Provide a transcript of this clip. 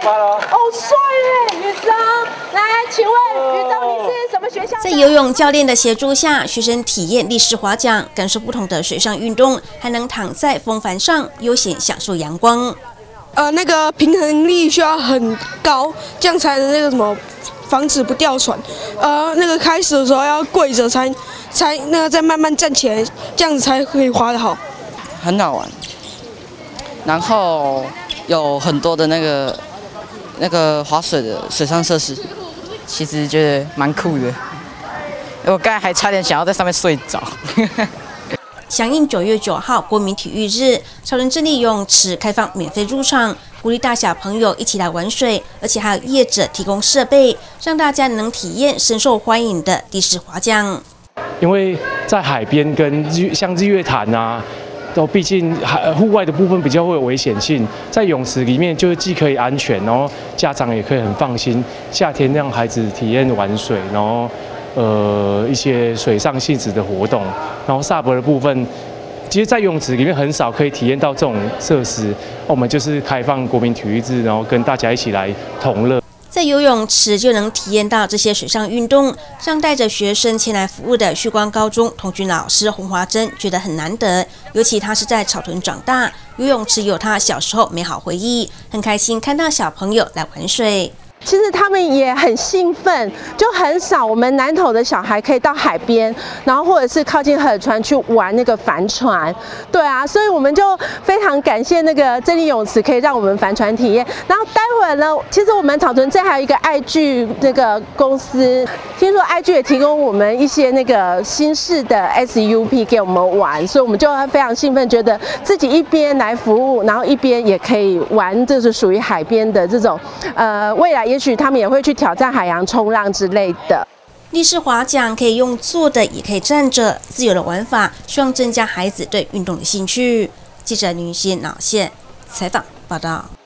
哦，帅耶，宇章！来，请问宇章你是什么学校？ 在游泳教练的协助下，学生体验立式划桨，感受不同的水上运动，还能躺在风帆上悠闲享受阳光。 那个平衡力需要很高，这样才能那个什么，防止不掉船。那个开始的时候要跪着才那个再慢慢站起来，这样子才可以划得好。 很好玩，然后有很多的那个划水的水上设施，其实觉得蛮酷的。我刚才还差点想要在上面睡着。 响应9月9号国民体育日，草屯镇立游泳池开放免费入场，鼓励大小朋友一起来玩水，而且还有业者提供设备，让大家能体验深受欢迎的立式划桨。 因为在海边跟像日月潭啊，都毕竟户外的部分比较会有危险性，在泳池里面就是既可以安全，然后家长也可以很放心，夏天让孩子体验玩水，然后一些水上性质的活动，然后SUP的部分，其实，在游泳池里面很少可以体验到这种设施。我们就是开放国民体育日，然后跟大家一起来同乐。 在游泳池就能体验到这些水上运动，让带着学生前来服务的旭光高中童军老师洪华珍觉得很难得，尤其他是在草屯长大，游泳池有他小时候美好回忆，很开心看到小朋友来玩水。 其实他们也很兴奋，就很少我们南投的小孩可以到海边，然后或者是靠近河川去玩那个帆船。对啊，所以我们就非常感谢那个镇立泳池可以让我们帆船体验。然后待会儿呢，其实我们草屯镇还有一个爱剧那个公司，听说爱剧也提供我们一些那个新式的 SUP 给我们玩，所以我们就非常兴奋，觉得自己一边来服务，然后一边也可以玩，就是属于海边的这种未来也许他们也会去挑战海洋冲浪之类的。 立式划桨可以用坐的，也可以站着，自由的玩法，希望增加孩子对运动的兴趣。记者林云熙、脑线采访报道。